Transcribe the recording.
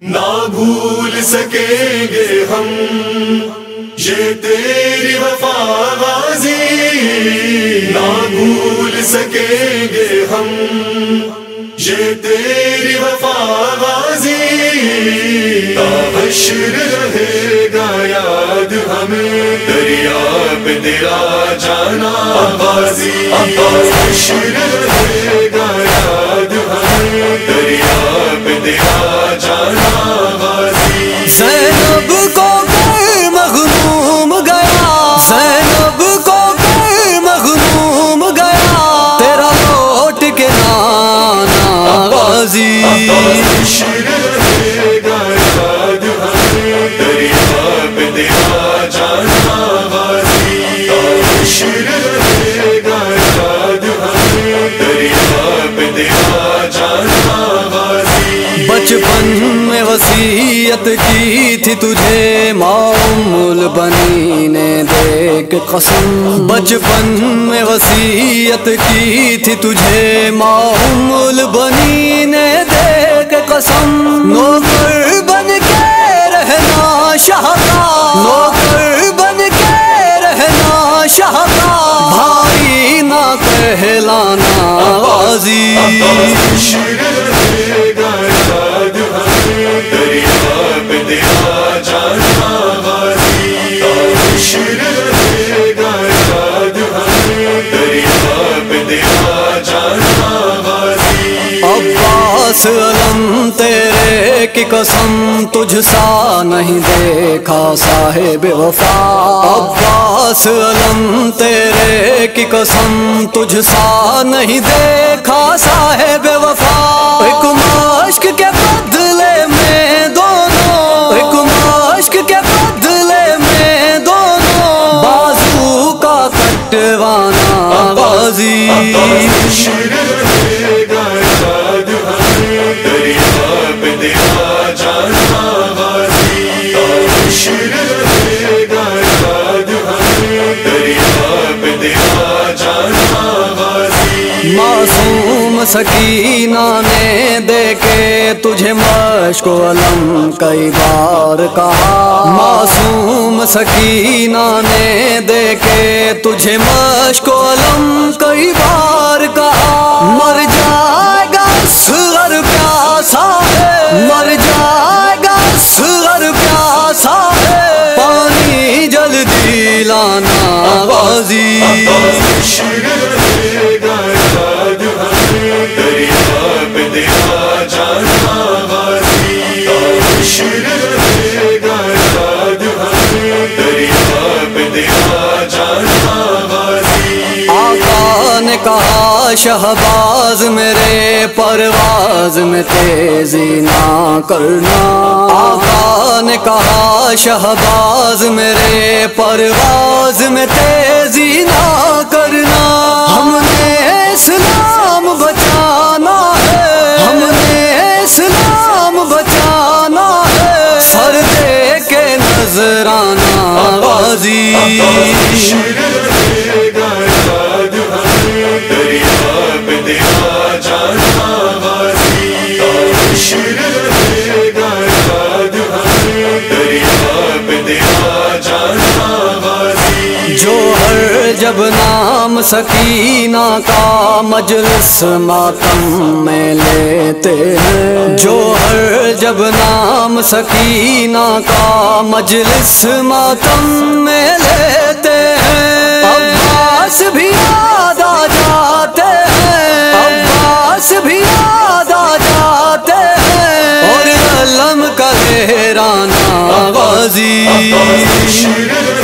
نہ بھول سکیں گے ہم یہ تیری وفا غازی، نہ بھول سکیں گے ہم یہ تیری وفا غازی، تا حشر رہے گا یاد ہمیں دریا پہ تیرا جانا غازی، حشر رہے گا یاد ہمیں دریا پہ تیرا جانا غازی۔ زینب کو کر مغموم گیا، زینب کو کر مغموم گیا، تیرا لوٹ کے نانا غازی، حشر رہے گا یاد ہمیں دریا پہ تیرا جانا غازی، حشر رہے گا یاد ہمیں دریا پہ تیرا جانا غازی۔ بچپن میں وصیت کی تھی تجھے ماں ام البنی نے دے کے قسم، بچپن میں وصیت کی تھی تجھے ماں ام البنی نے دے کے قسم، نوکر بن کے رہنا شاہ کا، نوکر بن کے رہنا شاہ کا، بھائی نہ کہلانا غازی، حشر رہے گا یاد ہمیں دریا پہ تیرا جانا غازی، حشر رہے گا یاد ہمیں دریا پہ تیرا جانا غازی۔ عباس علم تیرے کی قسم تجھ سا نہیں دیکھا صاحب وفا، عباس علم تیرے کی قسم تجھ سا نہیں دیکھا صاحب وفا، ایک مشق کے بدلے میں دونوں، ایک مشق کے بدلے میں دونوں، بازو کا کٹوانا غازی، حشر رہے گا یاد ہمیں دریا پہ تیرا جانا غازی، حشر رہے گا یاد ہمیں دریا پہ تیرا جانا غازی۔ معصوم سکینہ نے دیکھے تجھے مشق و علم کئی بار کہا، معصوم سکینہ نے دیکھے تجھے مشق و علم کئی بار کہا، مر جائے گا اصغر پیاسا ہے، مر جائے گا اصغر پیاسا ہے، پانی جلدی لانا غازی، حشر رہے گا یاد ہمیں دریا پہ تیرا جانا غازی، حشر رہے گا یاد ہمیں دریا پہ تیرا جانا غازی۔ آقا نے کہا شہباز میرے پرواز میں تیزی نہ کرنا، آقا نے کہا شہباز میرے پرواز میں تیزی نہ کرنا، ہم نے اسلام بچانا ہے، ہم نے اسلام بچانا ہے، سر دے کے نذرانہ غازی، حشر رہے گا یاد ہمیں دریا پہ تیرا جانا غازی، حشر رہے گا یاد ہمیں دریا پہ تیرا جانا غازی۔ جو ہر جب نام سکینہ کا مجلس ماتم میں لیتے ہیں، جو ہر جب نام سکینہ کا مجلس ماتم میں لیتے ہیں، عباس بھی یاد آ جاتے ہیں، عباس بھی یاد آ جاتے ہیں، اور علم کا لہرانا غازی، حشر